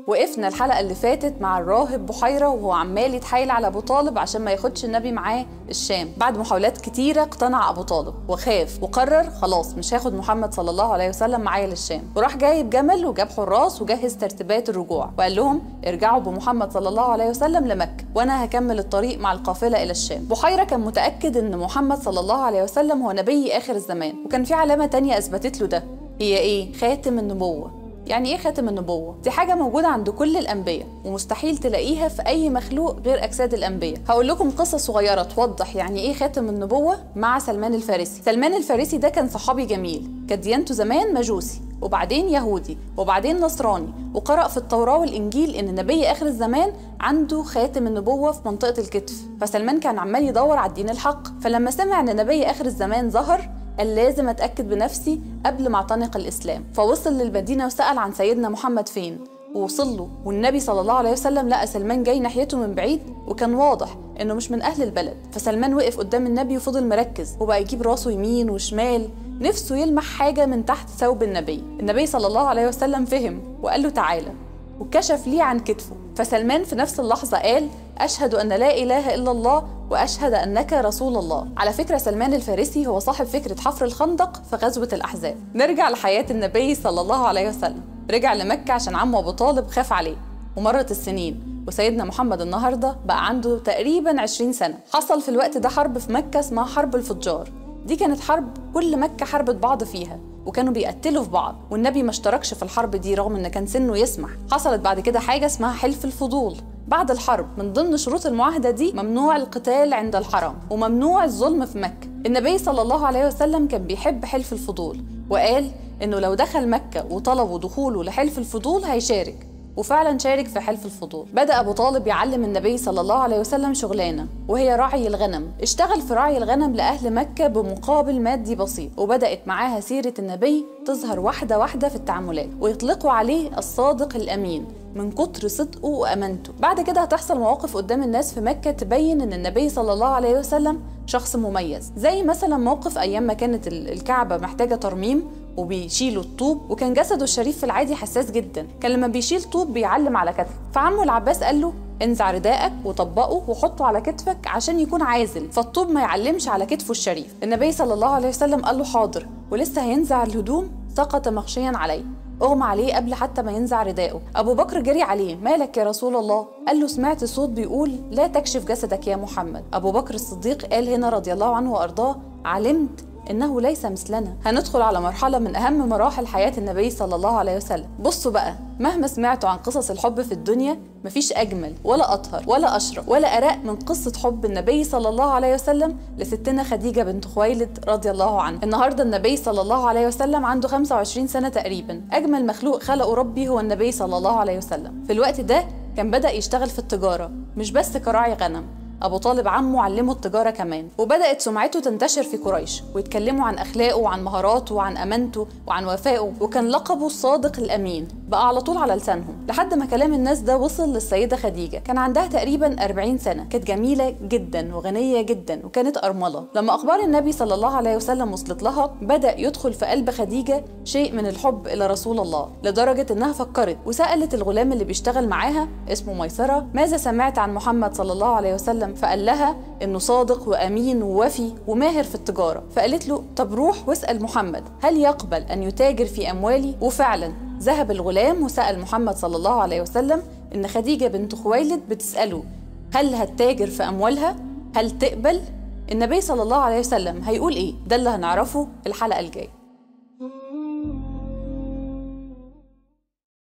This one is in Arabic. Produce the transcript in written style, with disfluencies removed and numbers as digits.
وقفنا الحلقة اللي فاتت مع الراهب بحيرة وهو عمال يتحايل على أبو طالب عشان ما ياخدش النبي معاه الشام. بعد محاولات كتيرة اقتنع أبو طالب وخاف وقرر خلاص مش هاخد محمد صلى الله عليه وسلم معايا للشام، وراح جايب جمل وجاب حراس وجهز ترتيبات الرجوع وقال لهم ارجعوا بمحمد صلى الله عليه وسلم لمكة وأنا هكمل الطريق مع القافلة إلى الشام. بحيرة كان متأكد إن محمد صلى الله عليه وسلم هو نبي آخر الزمان، وكان في علامة تانية أثبتت له ده، هي إيه؟ خاتم النبوة. يعني ايه خاتم النبوة؟ دي حاجة موجودة عند كل الأنبياء ومستحيل تلاقيها في أي مخلوق غير أجساد الأنبياء. هقول لكم قصة صغيرة توضح يعني ايه خاتم النبوة مع سلمان الفارسي. سلمان الفارسي ده كان صحابي جميل، كانت ديانته زمان مجوسي وبعدين يهودي وبعدين نصراني، وقرأ في التوراة والإنجيل إن نبي آخر الزمان عنده خاتم النبوة في منطقة الكتف. فسلمان كان عمال يدور على الدين الحق، فلما سمع إن نبي آخر الزمان ظهر قال لازم أتأكد بنفسي قبل ما أعتنق الإسلام. فوصل للمدينة وسأل عن سيدنا محمد فين، ووصل له والنبي صلى الله عليه وسلم لقى سلمان جاي ناحيته من بعيد وكان واضح إنه مش من أهل البلد. فسلمان وقف قدام النبي وفضل مركز وبقى يجيب راسه يمين وشمال نفسه يلمح حاجة من تحت ثوب النبي. النبي صلى الله عليه وسلم فهم وقال له تعالى، وكشف ليه عن كتفه. فسلمان في نفس اللحظة قال أشهد أن لا إله إلا الله وأشهد أنك رسول الله. على فكرة سلمان الفارسي هو صاحب فكرة حفر الخندق في غزوة الأحزاب. نرجع لحياة النبي صلى الله عليه وسلم. رجع لمكة عشان عمه أبو طالب خاف عليه، ومرت السنين وسيدنا محمد النهاردة بقى عنده تقريبا 20 سنة. حصل في الوقت ده حرب في مكة اسمها حرب الفجار. دي كانت حرب كل مكة حربت بعض فيها وكانوا بيقتلوا في بعض، والنبي ما اشتركش في الحرب دي رغم ان كان سنه يسمح. حصلت بعد كده حاجة اسمها حلف الفضول. بعد الحرب من ضمن شروط المعاهدة دي ممنوع القتال عند الحرم وممنوع الظلم في مكة. النبي صلى الله عليه وسلم كان بيحب حلف الفضول وقال انه لو دخل مكة وطلبوا دخوله لحلف الفضول هيشارك، وفعلا شارك في حلف الفضول. بدأ أبو طالب يعلم النبي صلى الله عليه وسلم شغلانة وهي رعي الغنم. اشتغل في رعي الغنم لأهل مكة بمقابل مادي بسيط، وبدأت معاها سيرة النبي تظهر واحدة واحدة في التعاملات ويطلقوا عليه الصادق الأمين من كتر صدقه وأمانته. بعد كده هتحصل مواقف قدام الناس في مكة تبين إن النبي صلى الله عليه وسلم شخص مميز، زي مثلا موقف أيام ما كانت الكعبة محتاجة ترميم وبيشيلوا الطوب، وكان جسده الشريف في العادي حساس جدا، كان لما بيشيل طوب بيعلم على كتفه. فعمه العباس قال له انزع رداءك وطبقه وحطه على كتفك عشان يكون عازل فالطوب ما يعلمش على كتفه الشريف. النبي صلى الله عليه وسلم قال له حاضر، ولسه هينزع الهدوم سقط مغشيا عليه، اغمى عليه قبل حتى ما ينزع رداءه. ابو بكر جري عليه مالك يا رسول الله؟ قال له سمعت صوت بيقول لا تكشف جسدك يا محمد. ابو بكر الصديق قال هنا رضي الله عنه وارضاه علمت إنه ليس مثلنا. هندخل على مرحلة من أهم مراحل حياة النبي صلى الله عليه وسلم. بصوا بقى، مهما سمعتوا عن قصص الحب في الدنيا مفيش أجمل ولا أطهر ولا أشرف ولا أرق من قصة حب النبي صلى الله عليه وسلم لستنا خديجة بنت خويلد رضي الله عنها. النهاردة النبي صلى الله عليه وسلم عنده 25 سنة تقريبا. أجمل مخلوق خلقه ربي هو النبي صلى الله عليه وسلم. في الوقت ده كان بدأ يشتغل في التجارة مش بس كراعي غنم، أبو طالب عمه علمه التجارة كمان، وبدأت سمعته تنتشر في قريش ويتكلموا عن أخلاقه وعن مهاراته وعن أمانته وعن وفائه، وكان لقبه الصادق الأمين بقى على طول على لسانهم، لحد ما كلام الناس ده وصل للسيدة خديجة. كان عندها تقريبا 40 سنة، كانت جميلة جدا وغنية جدا وكانت أرملة. لما أخبار النبي صلى الله عليه وسلم وصلت لها بدأ يدخل في قلب خديجة شيء من الحب إلى رسول الله، لدرجة إنها فكرت وسألت الغلام اللي بيشتغل معاها اسمه ميسرة ماذا سمعت عن محمد صلى الله عليه وسلم؟ فقال لها إنه صادق وأمين ووفي وماهر في التجارة. فقالت له طب روح واسأل محمد هل يقبل أن يتاجر في أموالي؟ وفعلا ذهب الغلام وسأل محمد صلى الله عليه وسلم إن خديجة بنت خويلد بتسأله هل هتتاجر في أموالها؟ هل تقبل؟ النبي صلى الله عليه وسلم هيقول إيه؟ ده اللي هنعرفه الحلقة الجاية.